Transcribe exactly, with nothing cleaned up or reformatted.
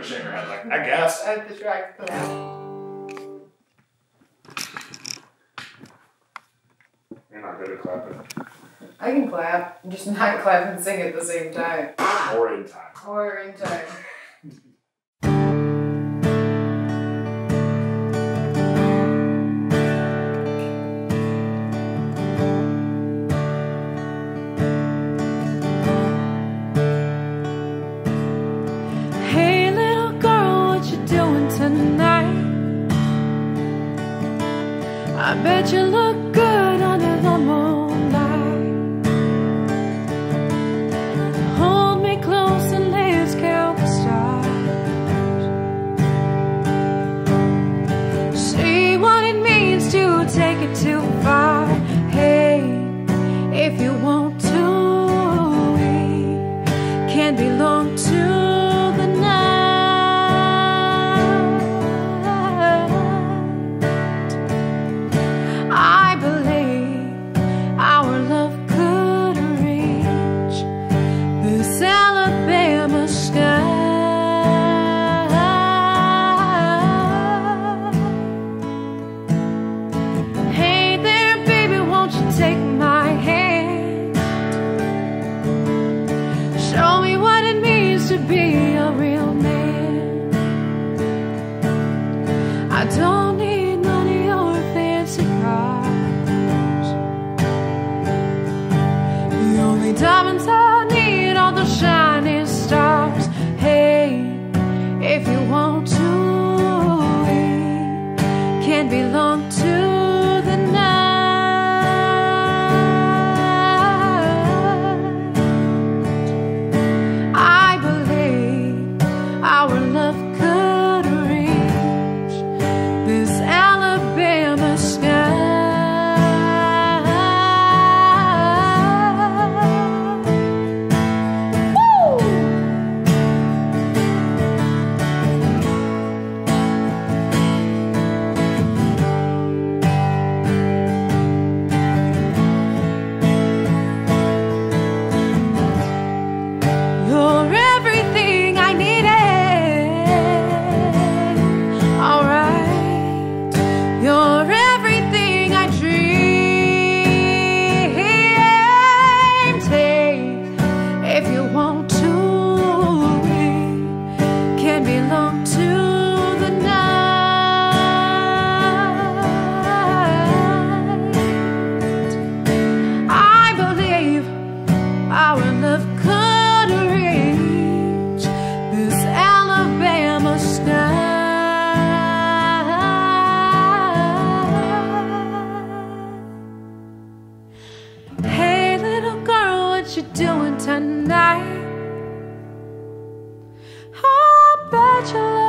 Shake her head like, I guess. At the track put out. You're not good at clapping. I can clap, just not clap and sing at the same time. Or in time. Or in time. Hey little girl, what you doing tonight? I bet you look good under the moonlight. Hold me close and let's count the stars. See what it means to take it too far. Hey, if you want to, we can belong to the night. I believe our love could reach this Alabama sky. Hey there, baby, won't you take my hand? Show me what it means to be a real man. I don't need money or fancy cars. The only diamonds I need are the shining stars. Hey, if you want to, we can belong to the night. I believe our love could reach this Alabama sky. Woo! You're everything I needed. Alright. You're everything I dreamed. Hey, if you want to, we can belong to the night. I believe our love could reach this Alabama sky. Hey little girl, what you doing tonight? I bet you